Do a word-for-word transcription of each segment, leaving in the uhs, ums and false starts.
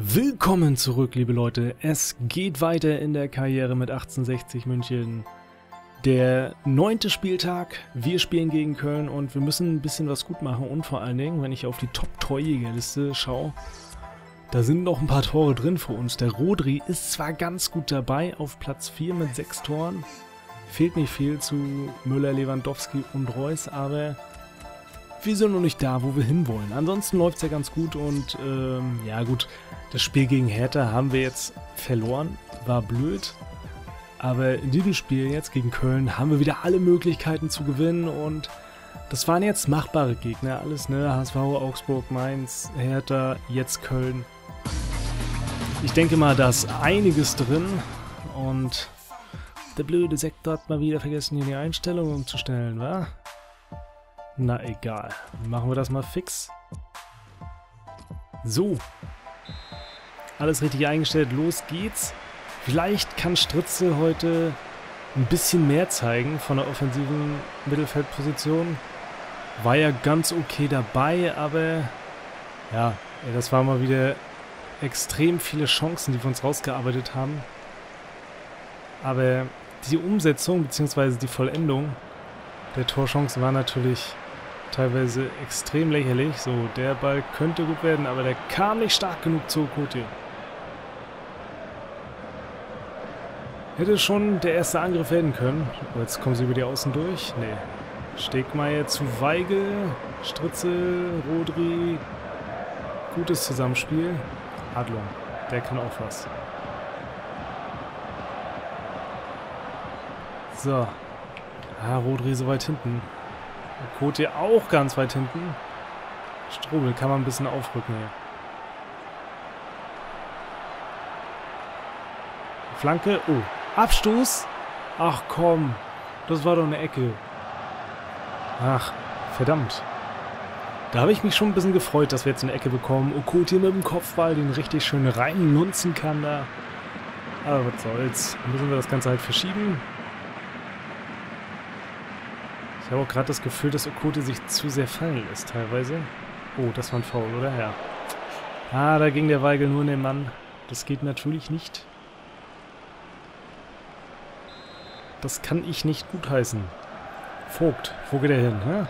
Willkommen zurück, liebe Leute. Es geht weiter in der Karriere mit achtzehnhundertsechzig München. Der neunte Spieltag, wir spielen gegen Köln und wir müssen ein bisschen was gut machen. Und vor allen Dingen, wenn ich auf die Top-Torjägerliste schaue, da sind noch ein paar Tore drin für uns. Der Rodri ist zwar ganz gut dabei, auf Platz vier mit sechs Toren. Fehlt nicht viel zu Müller, Lewandowski und Reus, aber wir sind noch nicht da, wo wir hinwollen. Ansonsten läuft es ja ganz gut und ähm, ja gut, das Spiel gegen Hertha haben wir jetzt verloren, war blöd. Aber in diesem Spiel jetzt gegen Köln haben wir wieder alle Möglichkeiten zu gewinnen und das waren jetzt machbare Gegner, alles, ne? H S V, Augsburg, Mainz, Hertha, jetzt Köln. Ich denke mal, da ist einiges drin und der blöde Sektor hat mal wieder vergessen, hier die Einstellungen umzustellen, wa? Na egal, machen wir das mal fix. So, alles richtig eingestellt, los geht's. Vielleicht kann Stritzel heute ein bisschen mehr zeigen von der offensiven Mittelfeldposition. War ja ganz okay dabei, aber ja, das waren mal wieder extrem viele Chancen, die wir uns rausgearbeitet haben. Aber die Umsetzung bzw. die Vollendung der Torchancen war natürlich teilweise extrem lächerlich. So, der Ball könnte gut werden, aber der kam nicht stark genug zu Okotie. Hätte schon der erste Angriff werden können. Oh, jetzt kommen sie über die Außen durch. Nee. Stegmeier zu Weigel. Stritzel, Rodri. Gutes Zusammenspiel. Adlung, der kann auch was. So. Ah, Rodri so weit hinten. Okotie auch ganz weit hinten. Strobel kann man ein bisschen aufrücken hier. Flanke. Oh. Abstoß. Ach komm. Das war doch eine Ecke. Ach, verdammt. Da habe ich mich schon ein bisschen gefreut, dass wir jetzt eine Ecke bekommen. Okotie mit dem Kopfball, den richtig schön reinlunzen kann da. Aber was soll's. Dann müssen wir das Ganze halt verschieben. Ich habe auch gerade das Gefühl, dass Okotie sich zu sehr fallen lässt teilweise. Oh, das war ein Foul, oder? Ja. Ah, da ging der Weigel nur in den Mann. Das geht natürlich nicht. Das kann ich nicht gutheißen. Vogt, wo geht er hin? Hä?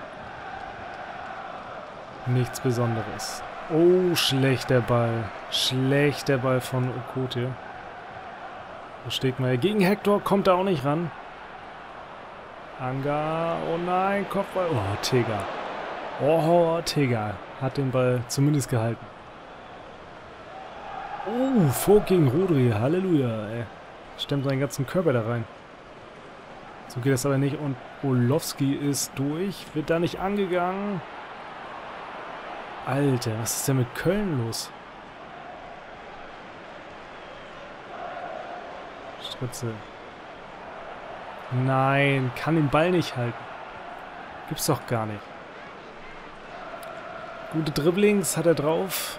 Nichts Besonderes. Oh, schlechter Ball. Schlechter Ball von Okotie. Da steht mal gegen Hector, kommt er auch nicht ran. Anga, oh nein, Kopfball. Oh, Tega. Oh, Tega hat den Ball zumindest gehalten. Oh, Vogt gegen Rodri, Halleluja, ey. Stemmt seinen ganzen Körper da rein. So geht das aber nicht und Olowski ist durch. Wird da nicht angegangen. Alter, was ist denn mit Köln los? Stritzel. Nein, kann den Ball nicht halten. Gibt's doch gar nicht. Gute Dribblings hat er drauf.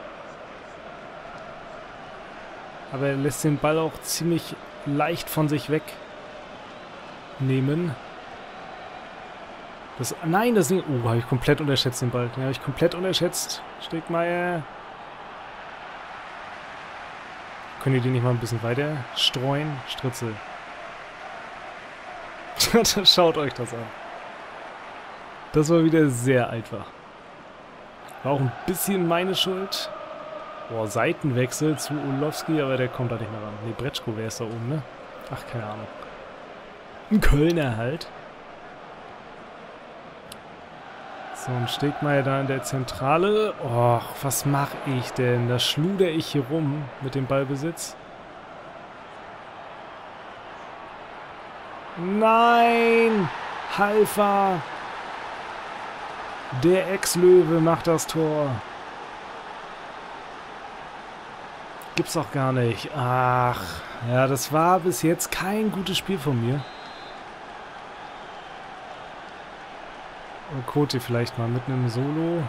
Aber er lässt den Ball auch ziemlich leicht von sich weg nehmen. Das, nein, das nicht. Oh, habe ich komplett unterschätzt den Ball. Den habe ich komplett unterschätzt. Stegmeier. Können die den nicht mal ein bisschen weiter streuen? Stritzel. Schaut euch das an. Das war wieder sehr einfach. War auch ein bisschen meine Schuld. Boah, Seitenwechsel zu Olowski, aber der kommt da nicht mehr ran. Ne, Bretschko wäre es da oben, ne? Ach, keine Ahnung. Ein Kölner halt. So, ein Stegmeier da in der Zentrale. Och, was mache ich denn? Da schluder ich hier rum mit dem Ballbesitz. Nein! Halfa! Der Ex-Löwe macht das Tor. Gibt's doch gar nicht. Ach, ja, das war bis jetzt kein gutes Spiel von mir. Okotie vielleicht mal mitten im Solo.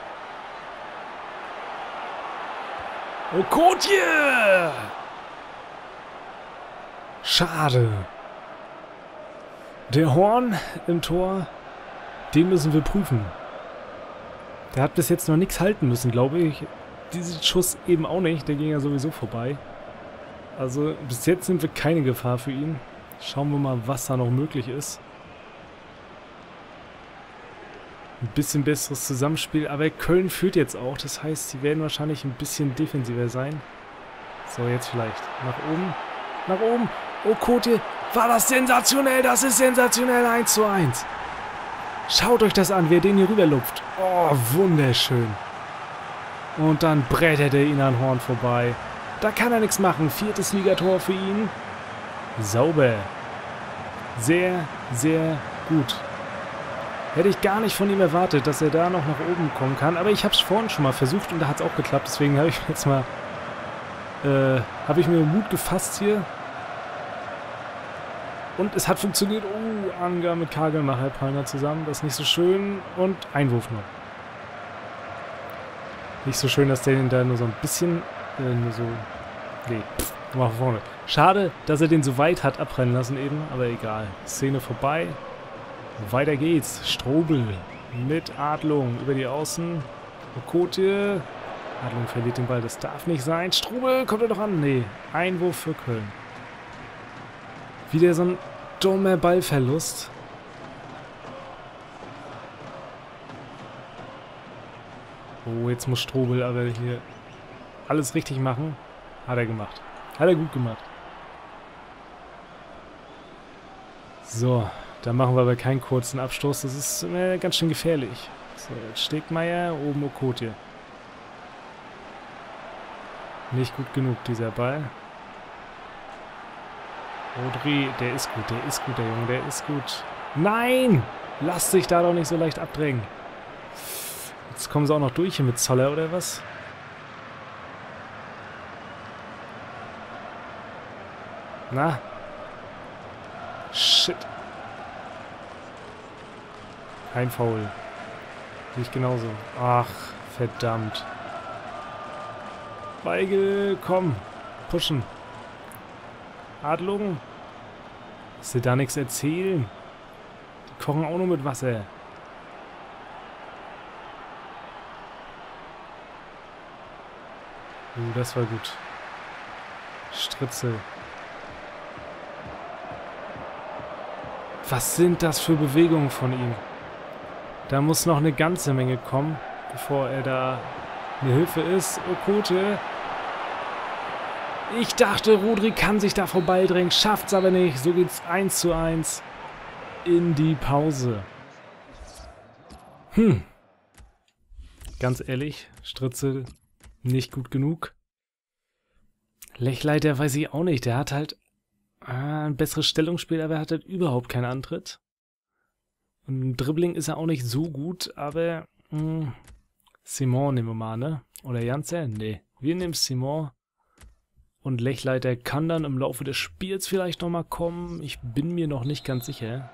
Okotie! Schade. Der Horn im Tor, den müssen wir prüfen. Der hat bis jetzt noch nichts halten müssen, glaube ich. diesen Schuss eben auch nicht. Der ging ja sowieso vorbei. Also bis jetzt sind wir keine Gefahr für ihn. Schauen wir mal, was da noch möglich ist. Ein bisschen besseres Zusammenspiel, aber Köln führt jetzt auch. Das heißt, sie werden wahrscheinlich ein bisschen defensiver sein. So, jetzt vielleicht. Nach oben. Nach oben. Oh, Kote. War das sensationell. Das ist sensationell. eins zu eins. Schaut euch das an, wer den hier rüberlupft. Oh, wunderschön. Und dann brettert er ihn an Horn vorbei. Da kann er nichts machen. Viertes Ligator für ihn. Sauber. Sehr, sehr gut. Hätte ich gar nicht von ihm erwartet, dass er da noch nach oben kommen kann. Aber ich habe es vorhin schon mal versucht und da hat es auch geklappt. Deswegen habe ich jetzt mal... Äh, habe ich mir Mut gefasst hier. Und es hat funktioniert. Oh, Anga mit Kagelmacher Palmer zusammen. Das ist nicht so schön. Und Einwurf noch. Nicht so schön, dass der den da nur so ein bisschen... Äh, nur so... Nee, pff, mal vorne. Schade, dass er den so weit hat abrennen lassen eben. Aber egal. Szene vorbei. Weiter geht's. Strobel mit Adlung über die Außen. Okotie. Adlung verliert den Ball. Das darf nicht sein. Strobel, kommt er doch an? Nee. Einwurf für Köln. Wieder so ein dummer Ballverlust. Oh, jetzt muss Strobel aber hier alles richtig machen. Hat er gemacht. Hat er gut gemacht. So. Da machen wir aber keinen kurzen Abstoß. Das ist äh, ganz schön gefährlich. So, jetzt Stegmeier, oben Okotie. Nicht gut genug, dieser Ball. Rodri, der ist gut, der ist gut, der Junge, der ist gut. Nein! Lasst sich da doch nicht so leicht abdrängen. Jetzt kommen sie auch noch durch hier mit Zoller, oder was? Na? Shit. Kein Foul. Nicht genauso. Ach, verdammt. Weigel, komm. Pushen. Adlung. Dass sie da nichts erzählen. Die kochen auch nur mit Wasser. Uh, das war gut. Stritzel. Was sind das für Bewegungen von ihm? Da muss noch eine ganze Menge kommen, bevor er da eine Hilfe ist. Okotie. Ich dachte, Rodri kann sich da vorbeidrängen, schafft's aber nicht. So geht's eins zu eins in die Pause. Hm. Ganz ehrlich, Stritzel nicht gut genug. Lechleiter weiß ich auch nicht. Der hat halt ah, ein besseres Stellungsspiel, aber er hat halt überhaupt keinen Antritt. Und im Dribbling ist er auch nicht so gut, aber mh, Simon nehmen wir mal, ne? Oder Janssen? Nee, wir nehmen Simon. Und Lechleiter kann dann im Laufe des Spiels vielleicht nochmal kommen. Ich bin mir noch nicht ganz sicher.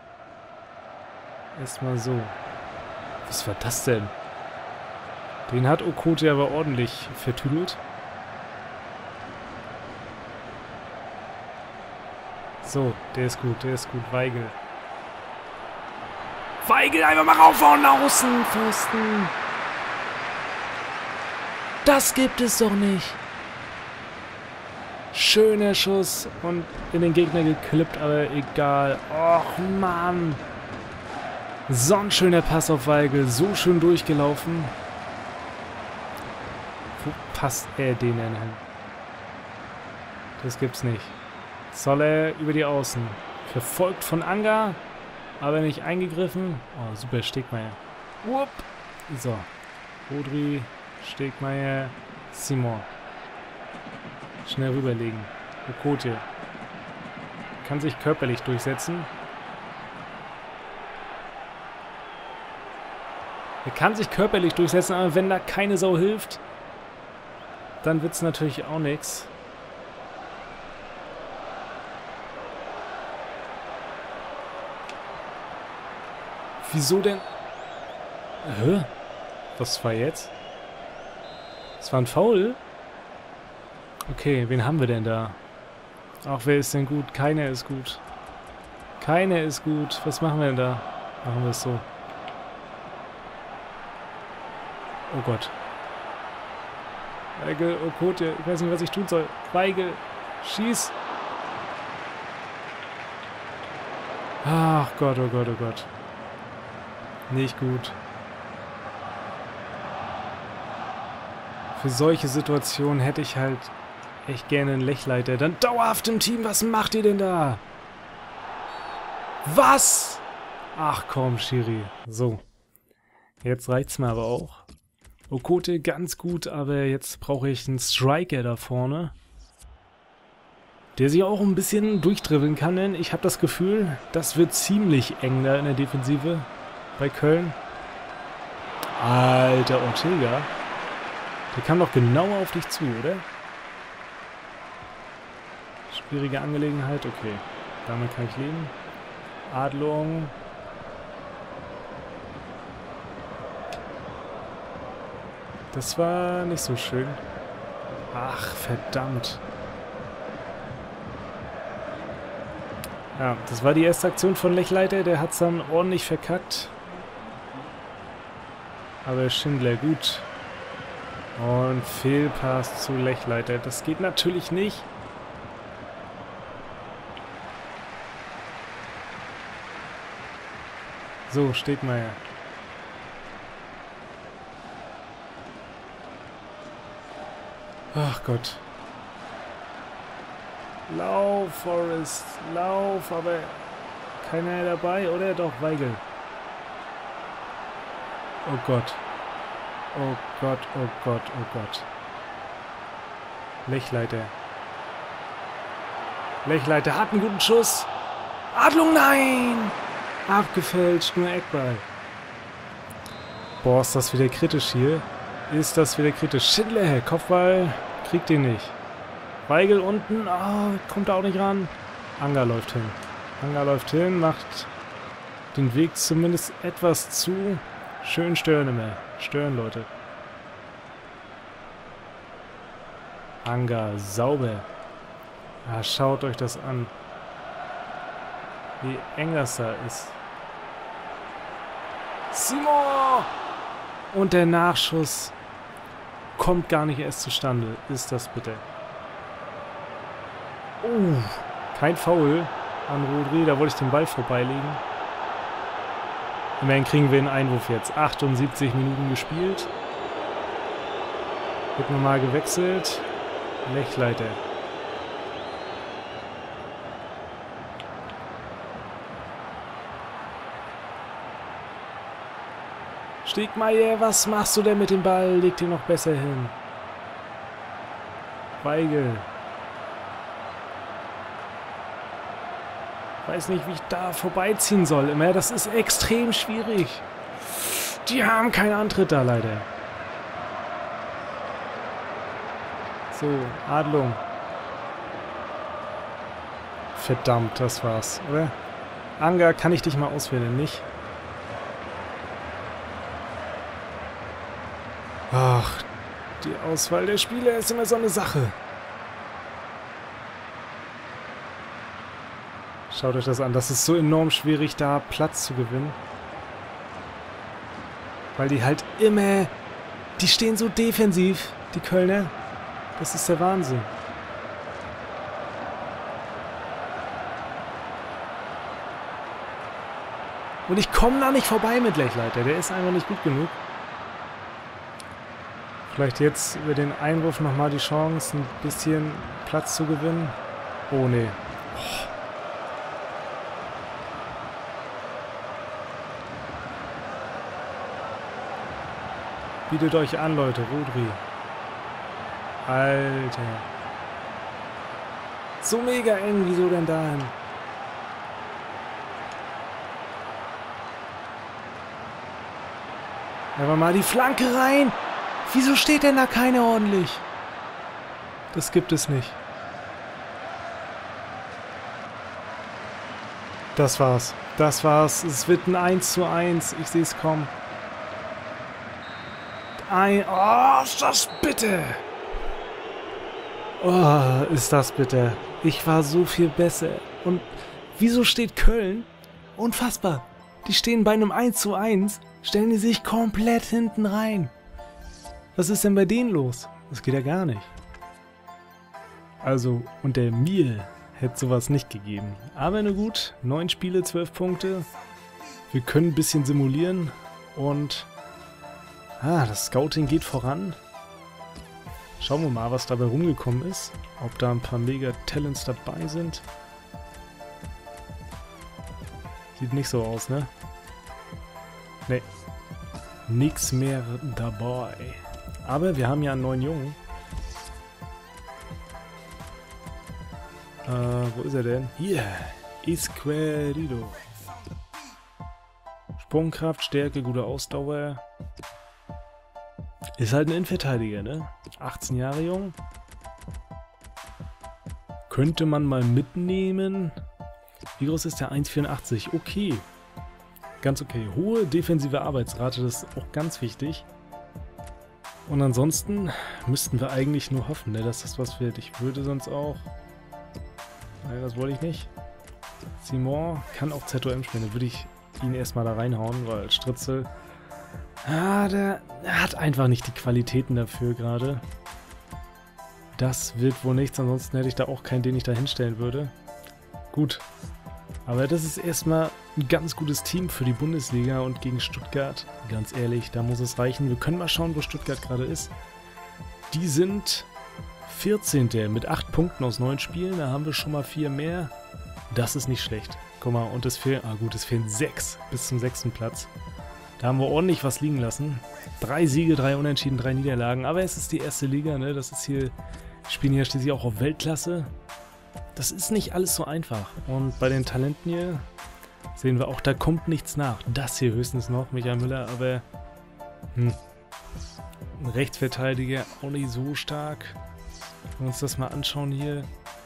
Erstmal so. Was war das denn? Den hat Okotie aber ordentlich vertüdelt. So, der ist gut, der ist gut. Weigel. Weigel einfach mal raufhauen, Außenpfosten. Das gibt es doch nicht. Schöner Schuss und in den Gegner geklippt, aber egal. Och, Mann. So ein schöner Pass auf Weigel. So schön durchgelaufen. Wo passt er den denn hin? Das gibt's nicht. Zoller über die Außen. Verfolgt von Anga. Aber nicht eingegriffen. Oh, super, Stegmeier. Wupp. So. Rodri, Stegmeier, Simon. Schnell rüberlegen. Okotie. Kann sich körperlich durchsetzen. Er kann sich körperlich durchsetzen, aber wenn da keine Sau hilft, dann wird es natürlich auch nichts. Wieso denn? Hä? Was war jetzt? Das war ein Foul? Okay, wen haben wir denn da? Ach, wer ist denn gut? Keiner ist gut. Keiner ist gut. Was machen wir denn da? Machen wir es so. Oh Gott. Weigel, Okote, ich weiß nicht, was ich tun soll. Weigel, schieß. Ach Gott, oh Gott, oh Gott. Nicht gut. Für solche Situationen hätte ich halt echt gerne einen Lechleiter. Dann dauerhaft im Team, was macht ihr denn da? Was? Ach komm, Schiri. So. Jetzt reicht's mir aber auch. Okote ganz gut, aber jetzt brauche ich einen Striker da vorne. Der sich auch ein bisschen durchdribbeln kann, denn ich habe das Gefühl, das wird ziemlich eng da in der Defensive bei Köln. Alter, Ortega. Der kam doch genau auf dich zu, oder? Schwierige Angelegenheit, okay. Damit kann ich leben. Adlung. Das war nicht so schön. Ach, verdammt. Ja, das war die erste Aktion von Lechleiter. Der hat es dann ordentlich verkackt. Aber Schindler gut. Und Fehlpass zu Lechleiter. Das geht natürlich nicht. So, Stegmeier. Ach Gott. Lauf, Forrest. Lauf, aber keiner dabei, oder? Doch, Weigel. Oh Gott. Oh Gott, oh Gott, oh Gott. Lechleiter. Lechleiter hat einen guten Schuss. Adlung, nein! Abgefälscht, nur Eckball. Boah, ist das wieder kritisch hier. Ist das wieder kritisch. Schindler, Kopfball, kriegt ihn nicht. Weigel unten, oh, kommt da auch nicht ran. Anga läuft hin. Anga läuft hin, macht den Weg zumindest etwas zu. Schön stören immer. Stören, Leute. Anga, sauber. Ah, schaut euch das an. Wie eng das da ist. Simon! Und der Nachschuss kommt gar nicht erst zustande. Ist das bitte? Oh, kein Foul an Rodri. Da wollte ich den Ball vorbeilegen. Immerhin kriegen wir einen Einwurf jetzt. achtundsiebzig Minuten gespielt. Wird nochmal gewechselt. Lechleiter. Stegmeier, was machst du denn mit dem Ball? Leg den noch besser hin. Weigel. Weiß nicht, wie ich da vorbeiziehen soll. Immer, das ist extrem schwierig. Die haben keinen Antritt da leider. So, Adlung. Verdammt, das war's, oder? Anga, kann ich dich mal auswählen, nicht? Ach, die Auswahl der Spieler ist immer so eine Sache. Schaut euch das an. Das ist so enorm schwierig, da Platz zu gewinnen. Weil die halt immer... Die stehen so defensiv, die Kölner. Das ist der Wahnsinn. Und ich komme da nicht vorbei mit Lechleiter. Der ist einfach nicht gut genug. Vielleicht jetzt über den Einwurf nochmal die Chance, ein bisschen Platz zu gewinnen. Oh, nee. Oh. Bietet euch an, Leute. Rodri. Alter. So mega eng. Wieso denn dahin? Aber mal die Flanke rein. Wieso steht denn da keiner ordentlich? Das gibt es nicht. Das war's. Das war's. Es wird ein eins zu eins. Ich sehe es kommen. Ein... Oh, ist das bitte! Oh, ist das bitte. Ich war so viel besser. Und wieso steht Köln? Unfassbar. Die stehen bei einem eins zu eins, stellen die sich komplett hinten rein. Was ist denn bei denen los? Das geht ja gar nicht. Also, und der mir hätte sowas nicht gegeben. Aber na gut, neun Spiele, zwölf Punkte. Wir können ein bisschen simulieren und ah, das Scouting geht voran. Schauen wir mal, was dabei rumgekommen ist. Ob da ein paar Mega-Talents dabei sind. Sieht nicht so aus, ne? Ne. Nix mehr dabei. Aber wir haben ja einen neuen Jungen. Äh, wo ist er denn? Hier. Isquerido. Sprungkraft, Stärke, gute Ausdauer. Ist halt ein Innenverteidiger, ne? achtzehn Jahre jung. Könnte man mal mitnehmen. Wie groß ist der? eins Komma vierundachtzig. Okay. Ganz okay. Hohe defensive Arbeitsrate, das ist auch ganz wichtig. Und ansonsten müssten wir eigentlich nur hoffen, ne, dass das was wird. Ich würde sonst auch... Nein, das wollte ich nicht. Simon kann auch Z O M spielen. Da würde ich ihn erstmal da reinhauen, weil Stritzel... Ah, der hat einfach nicht die Qualitäten dafür gerade. Das wird wohl nichts, ansonsten hätte ich da auch keinen, den ich da hinstellen würde. Gut. Aber das ist erstmal ein ganz gutes Team für die Bundesliga und gegen Stuttgart. Ganz ehrlich, da muss es reichen. Wir können mal schauen, wo Stuttgart gerade ist. Die sind vierzehnter mit acht Punkten aus neun Spielen. Da haben wir schon mal vier mehr. Das ist nicht schlecht. Guck mal, und es fehlen, ah gut, es fehlen sechs bis zum sechsten Platz. Da haben wir ordentlich was liegen lassen. Drei Siege, drei Unentschieden, drei Niederlagen. Aber es ist die erste Liga, ne? Das ist hier, wir spielen hier schließlich auch auf Weltklasse. Das ist nicht alles so einfach. Und bei den Talenten hier sehen wir auch, da kommt nichts nach. Das hier höchstens noch, Michael Müller, aber hm, ein Rechtsverteidiger auch nicht so stark. Wenn wir uns das mal anschauen hier.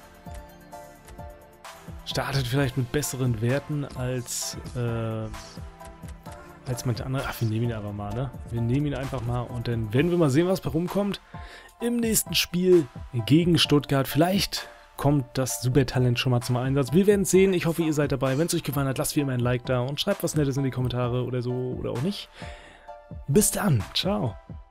Startet vielleicht mit besseren Werten als... Äh, als manche andere. Ach, wir nehmen ihn einfach mal, ne? Wir nehmen ihn einfach mal und dann werden wir mal sehen, was bei rumkommt. Im nächsten Spiel gegen Stuttgart. Vielleicht kommt das Supertalent schon mal zum Einsatz. Wir werden es sehen. Ich hoffe, ihr seid dabei. Wenn es euch gefallen hat, lasst wie immer ein Like da und schreibt was Nettes in die Kommentare oder so oder auch nicht. Bis dann. Ciao.